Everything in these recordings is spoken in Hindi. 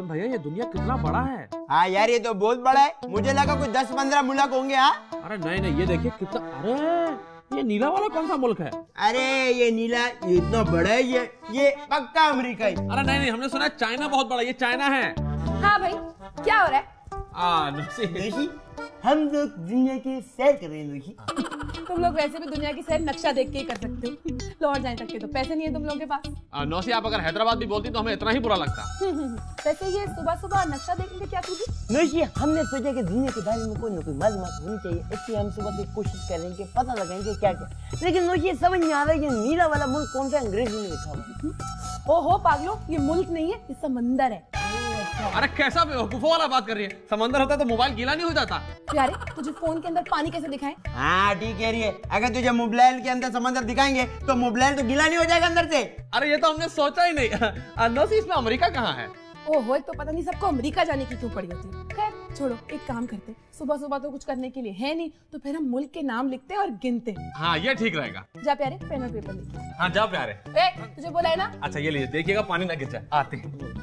पवन भैया ये दुनिया कितना बड़ा है। हाँ यार ये तो बहुत बड़ा है, मुझे लगा कुछ 10-15 मुल्क होंगे। हाँ अरे नहीं नहीं, ये देखिए कितना, अरे ये नीला वाला कौन सा मुल्क है? अरे ये नीला, ये इतना बड़ा है, ये पक्का अमेरिका है। अरे नहीं नहीं, हमने सुना है चाइना बहुत बड़ा, ये चाइना है। हाँ भाई, क्या हो रहा है? नोशी, हम लोग दुनिया की सैर कर रहे हैं नोशी। तुम लोग वैसे भी दुनिया की सैर नक्शा देख के ही कर सकते हो, लौट जाने तक के तो पैसे नहीं है तुम लोगों के पास। नोशी आप अगर हैदराबाद भी बोलती तो हमें इतना ही बुरा लगता। वैसे ये सुबह सुबह नक्शा देखने के क्या तुझे? नोशी हमने सोचा कि दुनिया के बारे में कोई ना कोई मालूमात होनी चाहिए, इसलिए हम सुबह से कोशिश करेंगे पता लगाएंगे क्या क्या। लेकिन नोशी समझ नहीं आ रहा है ये नीला वाला मुल्क कौन सा, अंग्रेजी में लिखा हुआ। ओहो पागलो, ये मुल्क नहीं है, ये समंदर है। अरे कैसा बेवकूफों वाला बात कर रही है, समंदर होता तो मोबाइल गीला नहीं हो जाता। प्यारे तुझे फोन के अंदर पानी कैसे दिखाएं? हाँ ठीक कह रही है, अगर तुझे मोबाइल के अंदर समंदर दिखाएंगे तो मोबाइल तो गीला नहीं हो जाएगा अंदर से। अरे ये तो हमने सोचा ही नहीं। नोशी इसमें अमेरिका कहाँ है? ओहो तो पता नहीं सबको अमेरिका जाने की क्यों पड़ी होती है। खैर छोड़ो, एक काम करते, सुबह सुबह तो कुछ करने के लिए है नहीं, तो फिर हम मुल्क के नाम लिखते और गिनते। हाँ ये ठीक रहेगा। जा प्यारे, पेन और पेपर लिख। हाँ जा प्यारे। तुझे बोला है ना। अच्छा ये लीजिए, देखिएगा पानी ना गिर जाए। आते हैं।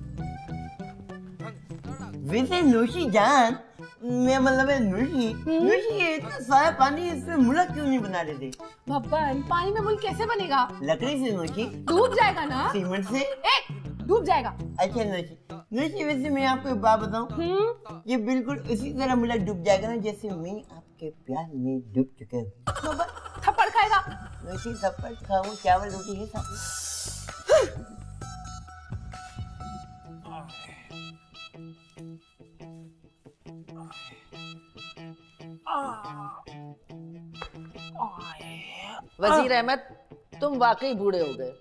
वैसे नोशी जान, मैं मतलब नोशी ये इतना सारा पानी इसमें मुल्क क्यों नहीं बना देते? भगवान, पानी में मुल्क कैसे बनेगा? लकड़ी से नोशी, डूब जाएगा ना। सीमेंट से। डूब जाएगा। अच्छा नोशी वैसे मैं आपको एक बात बताऊं, ये बिल्कुल उसी तरह मुल्क डूब जाएगा ना जैसे मैं आपके प्यार में डूब चुका हूँ। थप्पड़ खाएगा। नोशी थप्पड़ खाऊं, चावल रोटी है साथ। वजीर अहमद, तुम वाकई बूढ़े हो गए।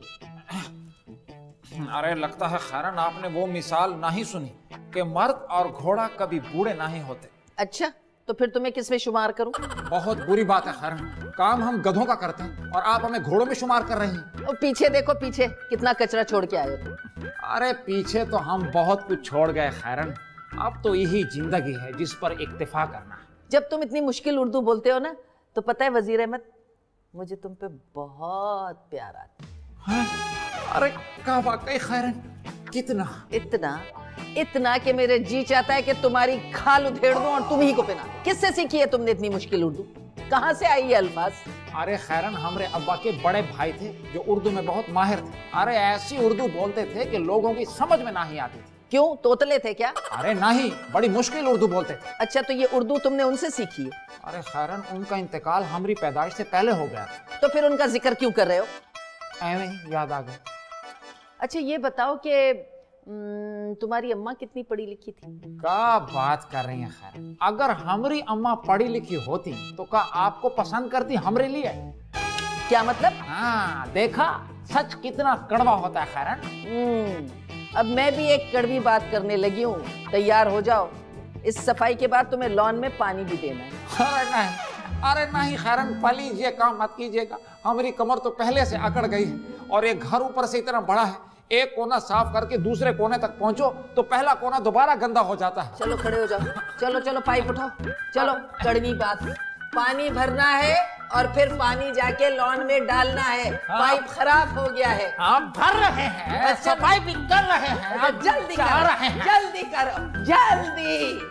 अरे लगता है खैरन आपने वो मिसाल नहीं सुनी कि मर्द और घोड़ा कभी बूढ़े नहीं होते। अच्छा तो फिर तुम्हें किस में शुमार करूं? बहुत बुरी बात है खैरन, काम हम गधों का करते हैं और आप हमें घोड़ों में शुमार कर रही हैं। और पीछे देखो, पीछे कितना कचरा छोड़ के आए हो तुम। अरे पीछे तो हम बहुत कुछ छोड़ गए खैरन, अब तो यही जिंदगी है जिस पर इक्तिफा करना है। जब तुम इतनी मुश्किल उर्दू बोलते हो ना, तो पता है वजीर अहमद, मुझे तुम पे बहुत प्यार आता है। अरे क्या वाकई खैरन, कितना? इतना इतना कि मेरे जी चाहता है कि तुम्हारी खाल उधेड़ दूं और तुम ही को पहना दूं। किससे सीखी है तुमने इतनी मुश्किल उर्दू? कहाँ से आई ये अल्फाज? अरे खैरन हमारे अब्बा के बड़े भाई थे जो उर्दू में बहुत माहिर थे। अरे ऐसी उर्दू बोलते थे कि लोगों की समझ में नहीं आती थी। क्यों, तोतले थे क्या? अरे नहीं, बड़ी मुश्किल उर्दू बोलते थे। अच्छा तो ये उर्दू तुमने उनसे सीखी है? अरे खैरन उनका इंतकाल हमारी पैदाइश से पहले हो गया था। तो फिर उनका जिक्र क्यों कर रहे हो? ऐਵੇਂ ही याद आ गया। अच्छा ये बताओ कि तुम्हारी अम्मा कितनी पढ़ी लिखी थी? क्या बात कर रही हैं खैर, अगर हमारी अम्मा पढ़ी लिखी होती तो क्या आपको पसंद करती हमारे लिए? क्या मतलब? हाँ देखा, सच कितना कड़वा होता है खैरन। अब मैं भी एक कड़वी बात करने लगी हूँ, तैयार हो जाओ। इस सफाई के बाद तुम्हें लॉन में पानी भी देना है। अरे नहीं खैरन, प्लीज ये काम मत कीजिएगा, हमारी कमर तो पहले से अकड़ गई है और ये घर ऊपर से इतना बड़ा है, एक कोना साफ करके दूसरे कोने तक पहुंचो तो पहला कोना दोबारा गंदा हो जाता है। चलो खड़े हो जाओ, चलो चलो पाइप उठाओ, चलो। कड़वी बात, पानी भरना है और फिर पानी जाके लॉन में डालना है। पाइप खराब हो गया है। हम भर रहे हैं, सफाई भी कर रहे हैं, जल्दी करो, जल्दी करो, जल्दी।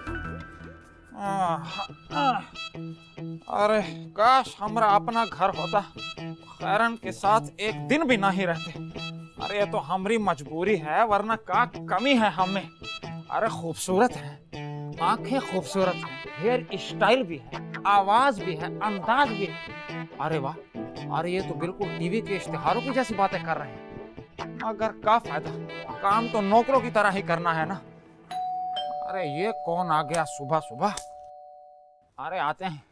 अरे काश हमारा अपना घर होता, खैरन के साथ एक दिन भी नहीं रहते। अरे ये तो हमारी मजबूरी है, वरना का कमी है हमें। अरे खूबसूरत है, आंखें खूबसूरत है, हेयर स्टाइल भी है, आवाज भी है, अंदाज भी है। अरे वाह, अरे ये तो बिल्कुल टीवी के इश्तिहारों की जैसी बातें कर रहे हैं। मगर क्या फायदा, काम तो नौकरों की तरह ही करना है ना। अरे ये कौन आ गया सुबह सुबह? अरे आते हैं।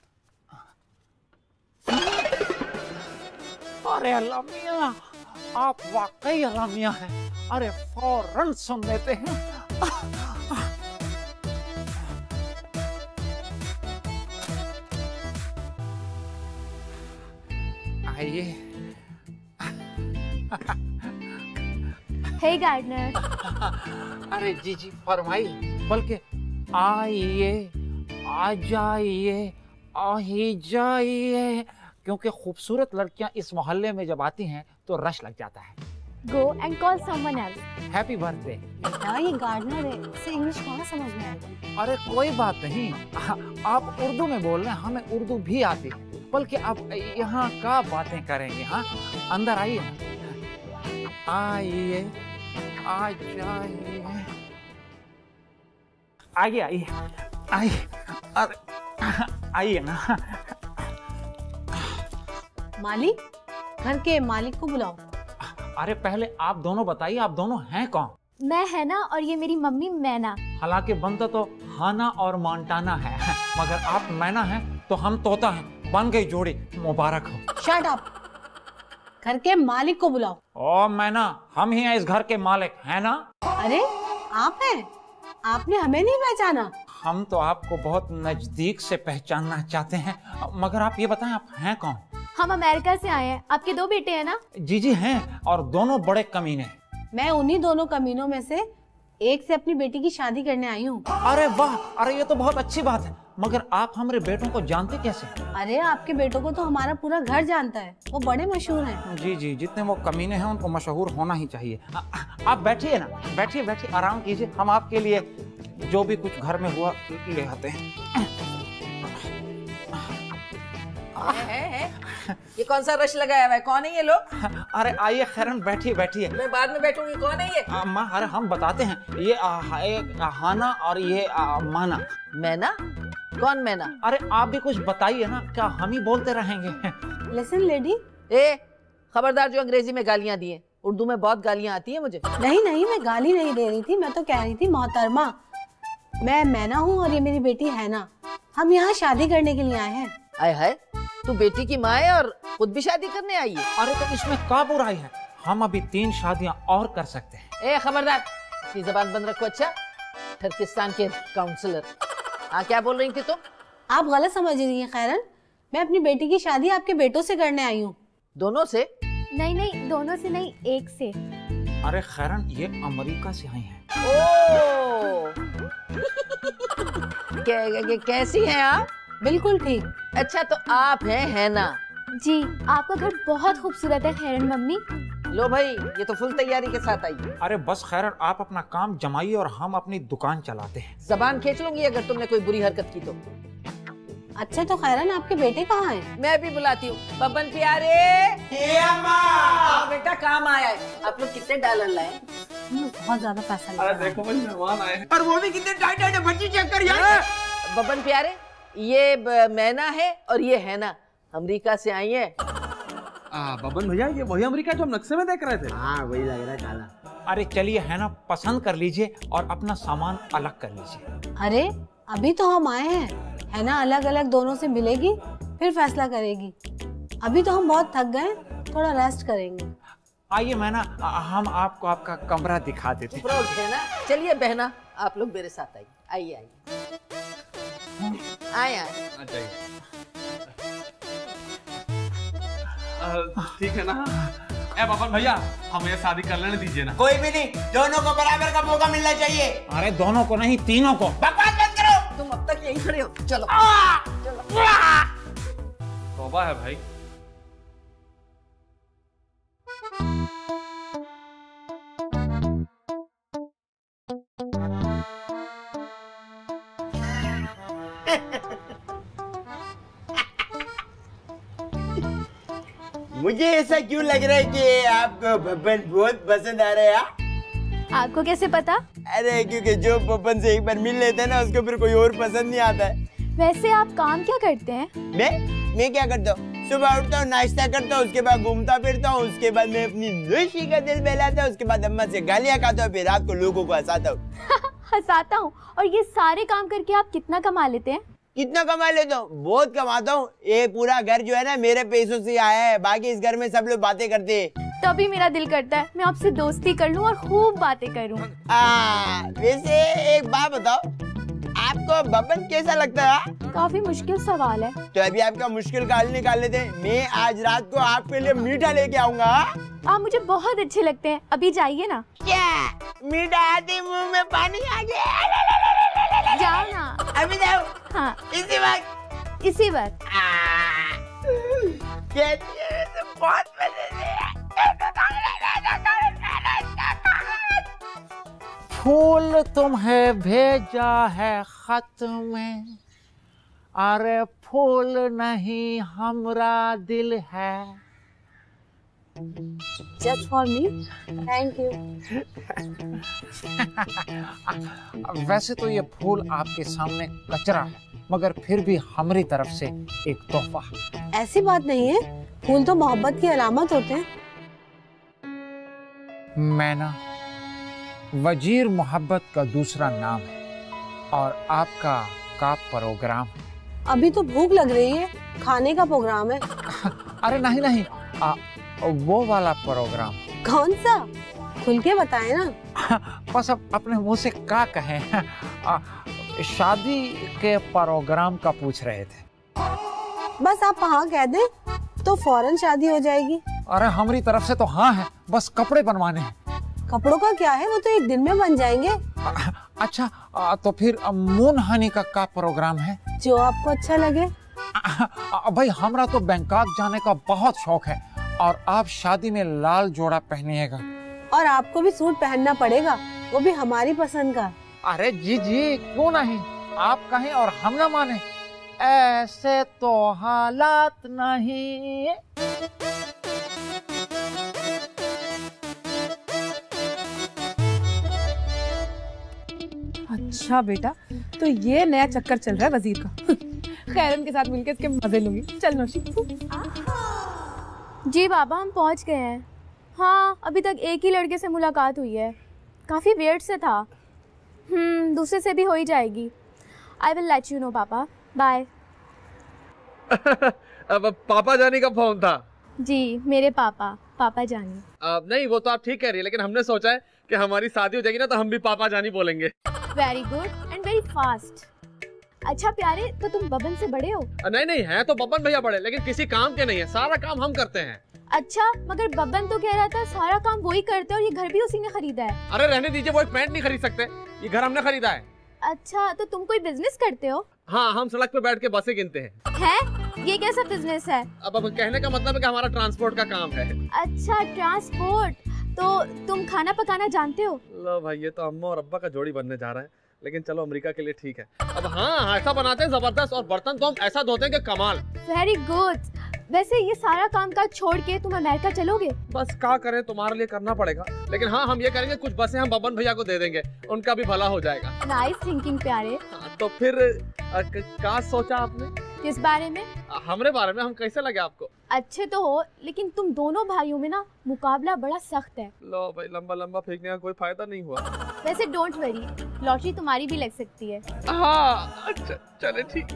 अरे अल्लाह मियां, आप वाकई अल्लाह मियां हैं। अरे फौरन सुन लेते हैं। आइए। Hey gardener. अरे जी जी फरमाइए, बल्कि आइए, आ जाइए, आ ही जाइए, क्योंकि खूबसूरत लड़कियां इस मोहल्ले में जब आती हैं तो रश लग जाता है। go and call someone else. Happy birthday. बेटा ये गार्डनर है, इसे इंग्लिश कहाँ समझ में आएगा। अरे कोई बात नहीं, आप उर्दू में बोल रहे हैं, हमें उर्दू भी आती है। बल्कि आप यहाँ का बातें करेंगे। हाँ अंदर आइए, आइए आ जाइए, आइए आइए आइए, अरे आइए ना। मालिक, घर के मालिक को बुलाओ। अरे पहले आप दोनों बताइए, आप दोनों हैं कौन? मैं है ना, और ये मेरी मम्मी मैना। हालांकि बनता तो हाना और मोंटाना है, मगर आप मैना हैं तो हम तोता हैं। बन गई जोड़ी, मुबारक हो। शट अप, घर के मालिक को बुलाओ। ओ मैना, हम ही हैं इस घर के मालिक, है ना? अरे आप हैं? आपने हमें नहीं पहचाना? हम तो आपको बहुत नजदीक से पहचानना चाहते हैं, मगर आप ये बताएं आप हैं कौन? हम अमेरिका से आए हैं। आपके 2 बेटे हैं ना? जी जी हैं, और दोनों बड़े कमीने। मैं उन्हीं दोनों कमीनों में से एक से अपनी बेटी की शादी करने आई हूँ। अरे वाह, अरे ये तो बहुत अच्छी बात है, मगर आप हमारे बेटों को जानते कैसे? अरे आपके बेटों को तो हमारा पूरा घर जानता है, वो बड़े मशहूर हैं। जी जी, जितने वो कमीने हैं उनको मशहूर होना ही चाहिए। आप बैठिए ना, बैठिए बैठिए, आराम कीजिए, हम आपके लिए जो भी कुछ घर में हुआ ले आते हैं। है? ये कौन सा रश लगाया हुआ है? कौन है ये लोग? अरे आइए खैरन, बैठिए बैठिए। मैं बाद में बैठूंगी। कौन है ये? माँ, अरे हम बताते हैं, ये हाना और ये माना। मैना? कौन मैना? अरे आप भी कुछ बताइए ना, क्या हम ही बोलते रहेंगे? Listen lady. ए खबरदार, जो अंग्रेजी में गालियां दिए, उर्दू में बहुत गालियां आती है मुझे। नहीं नहीं, मैं गाली नहीं दे रही थी, मैं तो कह रही थी मोहतरमा, मैं मैना हूँ और ये मेरी बेटी है ना। हम यहाँ शादी करने के लिए आए हैं। आय हाय, तू बेटी की माँ है और खुद भी शादी करने आई है? अरे तो इसमें क्या बुराई है, हम अभी 3 शादियां और कर सकते हैं। ए खबरदार, अपनी जबान बंद रखो। अच्छा, तुर्किस्तान के काउंसलर। हाँ क्या बोल रही थी तुम? आप गलत समझ रही हैं खैरन, मैं अपनी बेटी की शादी आपके बेटों से करने आई हूँ। दोनों से? नहीं नहीं, दोनों से नहीं, एक से। अरे खैरन, ये अमेरिका से आई हैं। ओ कैसी हैं आप? बिल्कुल ठीक। अच्छा तो आप हैं हैना? जी, आपका घर बहुत खूबसूरत है खैरन मम्मी। लो भाई, ये तो फुल तैयारी के साथ आई है। अरे बस खैरन, आप अपना काम जमाइए और हम अपनी दुकान चलाते हैं। जबान खींच लूंगी अगर तुमने कोई बुरी हरकत की तो। अच्छा तो खैरन, आपके बेटे कहाँ हैं? मैं भी बुलाती हूँ। बबन प्यारे, बेटा काम आया है। आप लोग कितने डॉलर लाए? बहुत ज्यादा पैसा लगा। देखो भाई, मेहमान आए हैं और वो भी कितने टाइट टाइट बच्ची चेक कर यार। बबन प्यारे, ये मैना है और ये है ना, अमेरिका से आई है। बबन भैया, ये वही अमेरिका जो हम नक्शे में देख रहे थे। हाँ वही लग रहा है काला। अरे चलिए है ना, पसंद कर लीजिए और अपना सामान अलग कर लीजिए। अरे अभी तो हम आए हैं, है ना, अलग अलग दोनों से मिलेगी फिर फैसला करेगी। अभी तो हम बहुत थक गए, थोड़ा रेस्ट करेंगे। आइए मैना, हम आपको आपका कमरा दिखा देते हैं। है ना, चलिए बहना, आप लोग मेरे साथ आइए। आइए आइए, आइए। ठीक है ना? ए बबन भैया, हमें शादी कर लेने दीजिए ना। कोई भी नहीं, दोनों को बराबर का मौका मिलना चाहिए। अरे दोनों को नहीं, तीनों को। बकवास बंद करो। तुम अब तक यही खड़े हो, चलो। तौबा है भाई। मुझे ऐसा क्यों लग रहा है कि आपको बब्बन बहुत पसंद आ रहा है? आपको कैसे पता? अरे क्योंकि जो बब्बन से एक बार मिल लेता है ना, उसको फिर कोई और पसंद नहीं आता है। वैसे आप काम क्या करते हैं? मैं क्या करता हूँ? सुबह उठता हूँ, नाश्ता करता हूँ, उसके बाद घूमता फिरता हूँ, उसके बाद मैं अपनी नौशी का दिल बहलाता हूँ, उसके बाद अम्मा से गालियाँ खाता हूँ, फिर रात को लोगों को हंसाता हूँ। हंसाता हूँ? और ये सारे काम करके आप कितना कमा लेते हैं? कितना कमा लेता हूँ? बहुत कमाता हूँ। ये पूरा घर जो है ना मेरे पैसों से आया है, बाकी इस घर में सब लोग बातें करते हैं। तभी मेरा दिल करता है मैं आपसे दोस्ती कर लूं और खूब बातें करूं। वैसे एक बात बताओ, आपको बब्बन कैसा लगता है? काफी मुश्किल सवाल है। तो अभी आपका मुश्किल का हल निकाल लेते हैं। मैं आज रात को आपके लिए मीठा लेके आऊंगा। आप मुझे बहुत अच्छे लगते हैं, अभी जाइए ना। क्या मीठा आते मुंह में पानी आ गया? जाओ ना। अभी जाओ? हाँ, इसी वक्त? इसी वक्त। कहती है तो बहुत मजे से। फूल तुम्हें भेजा है खत में, अरे फूल नहीं हमरा दिल है। Just for me, thank you. वैसे तो ये फूल आपके सामने कचरा है, मगर फिर भी हमारी तरफ से एक तोहफा। ऐसी बात नहीं है, फूल तो मोहब्बत की अलामत होते हैं। मैना, वजीर मोहब्बत का दूसरा नाम है और आपका का प्रोग्राम है। अभी तो भूख लग रही है, खाने का प्रोग्राम है। अरे नहीं नहीं, वो वाला प्रोग्राम। कौन सा? खुल के बताए ना। बस अब अपने मुंह से क्या कहें। शादी के प्रोग्राम का पूछ रहे थे। बस आप हाँ कह दें तो फौरन शादी हो जाएगी। अरे हमारी तरफ से तो हाँ है, बस कपड़े बनवाने हैं। कपड़ों का क्या है, वो तो एक दिन में बन जाएंगे। अच्छा, तो फिर मुनहानी का क्या प्रोग्राम है? जो आपको अच्छा लगे। भाई हमरा तो बैंकॉक जाने का बहुत शौक है और आप शादी में लाल जोड़ा पहनिएगा। और आपको भी सूट पहनना पड़ेगा, वो भी हमारी पसंद का। अरे जी जी, क्यों नहीं, आप कहें और हम ना माने, ऐसे तो हालात नहीं। अच्छा बेटा, तो ये नया चक्कर चल रहा है वजीर का। खैरन के साथ मिलकर इसके मजे लूंगी। चल नौशी। जी बाबा, हम पहुंच गए हैं। हाँ, अभी तक एक ही लड़के से मुलाकात हुई है, काफ़ी वेट से था। दूसरे से भी हो ही जाएगी। I will let you know papa, bye. अब पापा जानी का फोन था? जी, मेरे पापा जानी। नहीं, वो तो आप ठीक कह रही है, लेकिन हमने सोचा है कि हमारी शादी हो जाएगी ना तो हम भी पापा जानी बोलेंगे। Very good and very fast. अच्छा प्यारे, तो तुम बबन से बड़े हो? नहीं नहीं, है तो बबन भैया बड़े, लेकिन किसी काम के नहीं है, सारा काम हम करते हैं। अच्छा, मगर बबन तो कह रहा था सारा काम वही करते हैं और ये घर भी उसी ने खरीदा है। अरे रहने दीजिए, वो एक पैंट नहीं खरीद सकते, ये घर हमने खरीदा है। अच्छा, तो तुम कोई बिजनेस करते हो? हाँ, हम सड़क पे बैठ के बसें गिनते हैं। है? ये कैसा बिजनेस है? अब कहने का मतलब है कि हमारा ट्रांसपोर्ट का काम है। अच्छा, ट्रांसपोर्ट। तो तुम खाना पकाना जानते हो? लो भाई, ये तो अम्मा और अब्बा का जोड़ी बनने जा रहा है, लेकिन चलो अमेरिका के लिए ठीक है। अब हाँ, ऐसा बनाते हैं जबरदस्त, और बर्तन तो हम ऐसा धोते हैं कि कमाल। Very good. वैसे ये सारा काम काज छोड़ के तुम अमेरिका चलोगे? बस क्या करें, तुम्हारे लिए करना पड़ेगा, लेकिन हाँ हम ये करेंगे, कुछ बसें हम बबन भैया को दे देंगे, उनका भी भला हो जाएगा। नाइस थिंकिंग प्यारे। तो फिर क्या सोचा आपने? किस बारे में? हमारे बारे में। हम कैसे लगे आपको? अच्छे तो हो, लेकिन तुम दोनों भाइयों में ना मुकाबला बड़ा सख्त है। लो भाई, लंबा लंबा फेंकने का कोई फायदा नहीं हुआ। वैसे डोंट वरी, लॉटरी तुम्हारी भी लग सकती है। हाँ, अच्छा चले ठीक।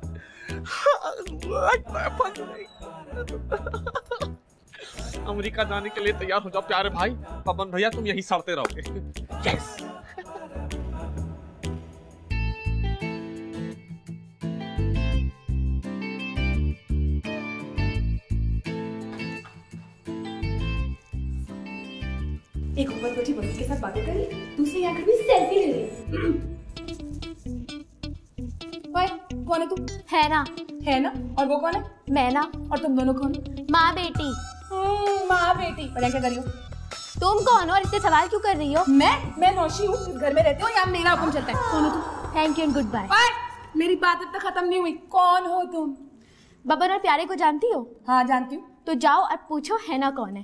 अमेरिका जाने के लिए तैयार हो जाओ प्यारे भाई। पवन भैया तुम यही सड़ते रहोगे। यस। एक ऊपर बैठी बच्ची के साथ बातें कर रही, दूसरी यहाँ खड़ी सेल्फी ले रही। ओए, कौन है तू? है ना? है ना? और वो कौन है? मैं ना। और तुम दोनों कौन हो? माँ बेटी। माँ बेटी। और क्या कर रही हो? तुम कौन हो और इतने सवाल क्यों कर रही हो? मैं नौशी हूँ, इस घर में रहती हूँ, यहाँ मेरा हुक्म चलता है। कौन हो तुम? Thank you and good bye. मेरी बात अब तक खत्म नहीं हुई। कौन हो तुम? बबन और प्यारे को जानती हो? हाँ जानती हूँ। तो जाओ और पूछो है ना कौन है।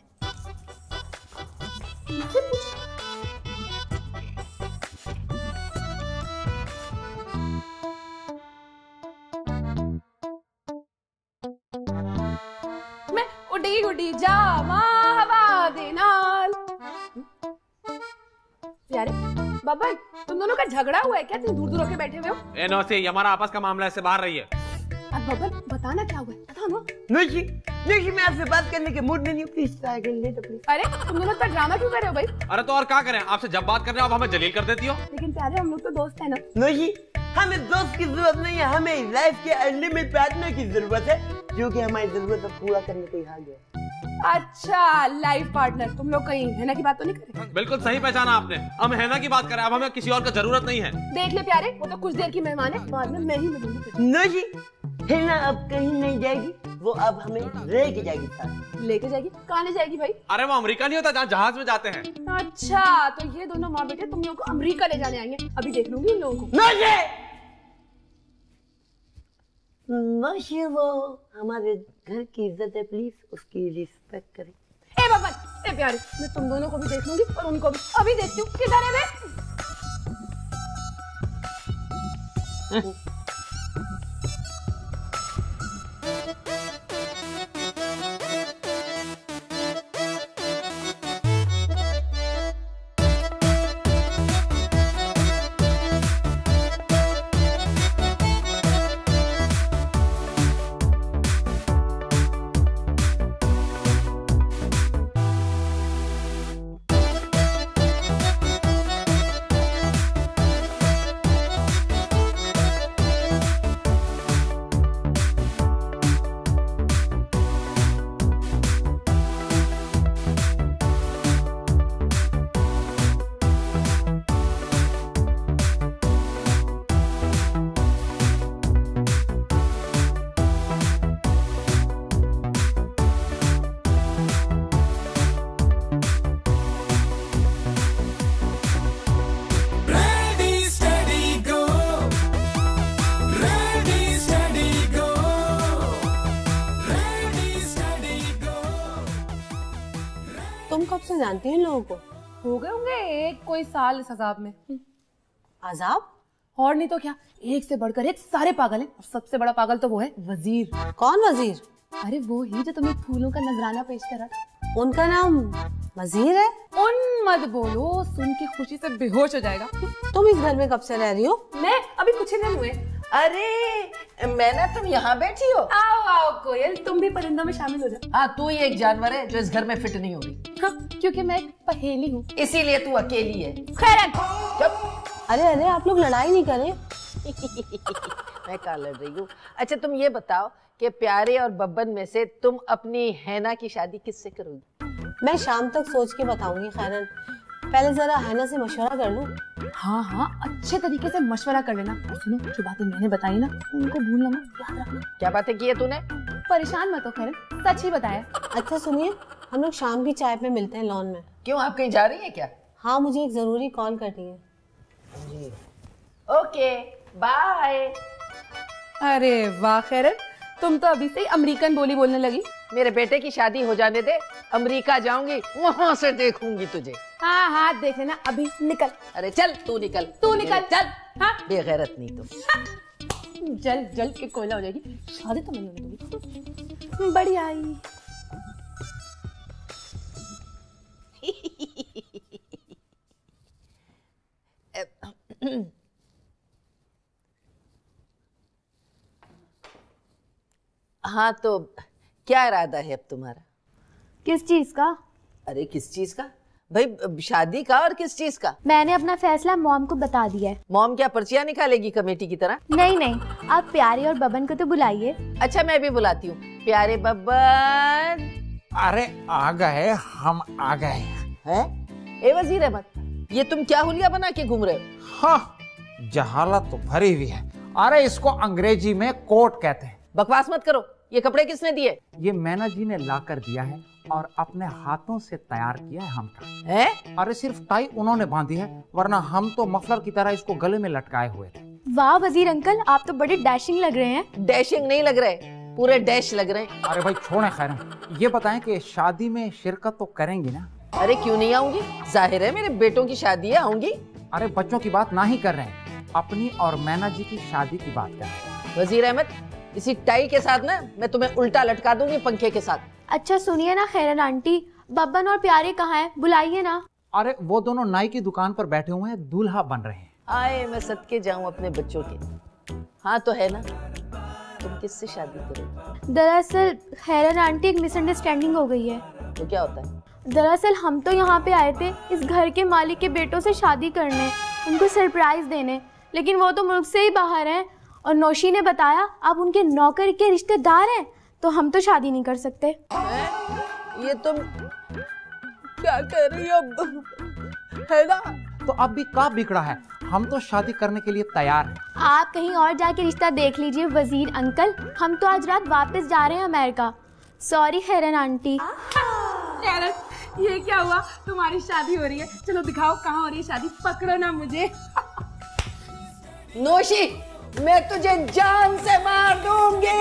मैं उड़ी उड़ी जा माँ हवा दे नाल। प्यारे बबन, तुम दोनों का झगड़ा हुआ है क्या? तुम दूर दूर होके बैठे हुए हो। ए नौसे, ये हमारा आपस का मामला है, इससे बाहर रही है। अब बबन बताना क्या हुआ है, बताओ ना। नौशी मैं आपसे बात करने के मूड में नहीं हूँ, प्लीज ट्राई कर ले तो प्लीज। अरे तुम दोनों इतना ड्रामा क्यों कर रहे हो भाई? अरे तो और क्या करें, आपसे जब बात कर रहे हो आप हमें जलील कर देती हो। लेकिन प्यारे हम लोग तो दोस्त है ना। नौशी, हमें दोस्त की जरूरत नहीं है, हमें लाइफ के अनलिमिटेड पार्टनर की जरूरत है, जो कि हमारी जरूरत पूरा करने को यहाँ गया। अच्छा, लाइफ पार्टनर। तुम लोग कहीं हैना की बात तो नहीं कर रहे? बिल्कुल सही पहचाना आपने, हम हैना की बात कर रहे हैं, अब हमें किसी और का जरूरत नहीं है। देख ले प्यारे, वो तो कुछ देर की मेहमान है, बाद में मैं ही मिलूंगी। नौशी, हैना अब कहीं नहीं जाएगी, वो अब हमें लेके जाएगी साथ। लेके जाएगी? कहाँ ले जाएगी भाई? अरे वो अमेरिका नहीं होता जहाँ जहाज में जाते हैं। अच्छा, तो ये दोनों माँ बेटे तुम लोगों को अमेरिका ले जाने आएंगे। अभी देख लूंगी इन लोगों को। नौशी वो हमारे घर की इज्जत है, प्लीज उसकी रिस्पेक्ट करें। ए बबन, ए प्यारे, मैं तुम दोनों को भी देख लूंगी और उनको भी। अभी देखती हूँ किधर है वे। तुम कब से जानती हो इन लोगों को? हो गए होंगे एक कोई साल इस अजाब में। आजाब? और नहीं तो क्या, एक से बढ़कर एक सारे पागल हैं और सबसे बड़ा पागल तो वो है वजीर। कौन वजीर? अरे वो ही जो तुम्हें फूलों का नजराना पेश करा था। उनका नाम वजीर है? उन मत बोलो, सुन के खुशी से बेहोश हो जाएगा। तुम इस घर में कब से रह रही हो? मैं अभी कुछ ही दिन हुए। अरे मैना, तुम यहाँ बैठी हो? आओ आओ कोयल, तुम भी परिंदों में शामिल हो जाओ। हाँ, तू ही एक जानवर है जो इस घर में फिट नहीं हो रही। हाँ, क्योंकि मैं एक पहेली हूँ, इसीलिए तू अकेली है। खैर चुप। अरे आप लोग लड़ाई नहीं करें। मैं कहाँ लड़ रही हूँ? अच्छा तुम ये बताओ कि प्यारे और बब्बन में से तुम अपनी हैना की शादी किससे करोगी? मैं शाम तक सोच के बताऊंगी खैरन, पहले जरा हैना से मशवरा कर लूं। हाँ हाँ, अच्छे तरीके से मशवरा कर लेना। और सुनो, जो बातें मैंने बताई ना उनको भूलना मत, याद रखना। क्या बातें की है तूने? परेशान मत हो खैर, सच ही बताया। अच्छा सुनिए, हम लोग शाम की चाय पे मिलते हैं लॉन में। क्यों, आप कहीं जा रही है क्या? हाँ, मुझे एक जरूरी कॉल करनी है। Okay bye. अरे वाह खैरन, तुम तो अभी से ही अमेरिकन बोली बोलने लगी। मेरे बेटे की शादी हो जाने दे, अमेरिका जाऊंगी, वहां से देखूंगी तुझे। हाँ हाँ, देख लेना। अभी निकल। अरे चल तू निकल, तू निकल, चल। हाँ, बेगैरत नहीं तुम। जल जल के कोयला हो जाएगी। शादी तो मैं नहीं दूंगी। बढ़िया आई। हाँ तो क्या इरादा है अब तुम्हारा? किस चीज का? अरे किस चीज का भाई? शादी का और किस चीज का? मैंने अपना फैसला मॉम को बता दिया है। मॉम क्या पर्चियां निकालेगी कमेटी की तरह? नहीं नहीं, आप प्यारे और बबन को तो बुलाइए। अच्छा मैं भी बुलाती हूँ। प्यारे बब्बन। अरे आ गए, हम आ गए। हैं? ए वजीर अहमद, ये तुम क्या हुलिया बना के घूम रहे हो? हाँ, जहालत तो भरी हुई है। अरे इसको अंग्रेजी में कोट कहते हैं। बकवास मत करो। ये कपड़े किसने दिए? ये मैना जी ने ला कर दिया है और अपने हाथों से तैयार किया है हमका। हैं? अरे सिर्फ टाई उन्होंने बांधी है, वरना हम तो मफलर की तरह इसको गले में लटकाए हुए थे। वाह वजीर अंकल, आप तो बड़े डैशिंग लग रहे हैं। डैशिंग नहीं लग रहे, पूरे डैश लग रहे हैं। अरे भाई छोड़ें खैर, ये बताएं कि शादी में शिरकत तो करेंगी ना? अरे क्यों नहीं आऊंगी, जाहिर है मेरे बेटों की शादी है, आऊंगी। अरे बच्चों की बात ना ही कर रहे हैं, अपनी और मैना जी की शादी की बात कर रहे हैं। वजीर अहमद, इसी टाई के साथ ना मैं तुम्हें उल्टा लटका दूंगी पंखे के साथ। अच्छा सुनिए ना खैरन आंटी, बब्बन और प्यारे कहाँ हैं? बुलाइए ना। अरे वो दोनों नाई की दुकान पर बैठे हुए हैं, दूल्हा बन रहे हैं। आए मैं सदके जाऊं अपने बच्चों के। हाँ तो है ना, तुम किससे शादी करोगे? दरअसल खैरन आंटी, एक मिसअंडरस्टैंडिंग हो गई है। तो क्या होता है? दरअसल हम तो यहाँ पे आए थे इस घर के मालिक के बेटों से शादी करने, उनको सरप्राइज देने, लेकिन वो तो मुल्क से ही बाहर हैं और नौशी ने बताया आप उनके नौकर के रिश्तेदार हैं, तो हम तो शादी नहीं कर सकते। ये तुम क्या कह रही हो? है ना? तो अब भी का बिगड़ा है, हम तो शादी करने के लिए तैयार हैं। आप कहीं और जाके रिश्ता देख लीजिए वजीर अंकल, हम तो आज रात वापस जा रहे हैं America. Sorry Khairan aunty. Khairan, ये क्या हुआ? तुम्हारी शादी हो रही है, चलो दिखाओ कहाँ हो रही है शादी, पकड़ो ना मुझे। नोशी, मैं तुझे जान से मार दूंगी।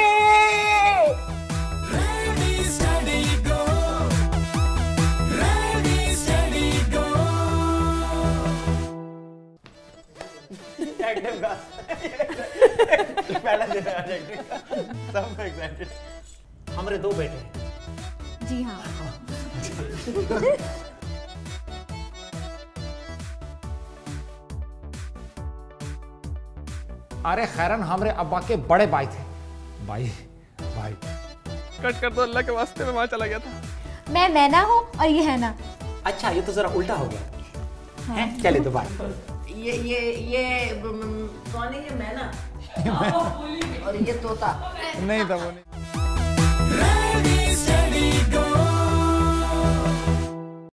पहला दिन आज एक्टिंग का, सब एक्साइटेड। हमारे 2 बेटे हैं। जी हाँ। अरे खैरन हमारे अब्बा के बड़े भाई थे। भाई कट कर दो अल्लाह के वास्ते, मैं वहां चला गया था। मैं मैना हूँ और ये है ना। अच्छा, ये तो जरा उल्टा हो गया। हैं? चले तो बाय। ये कौन है? ये मैना और ये तोता। नहीं था वो नहीं।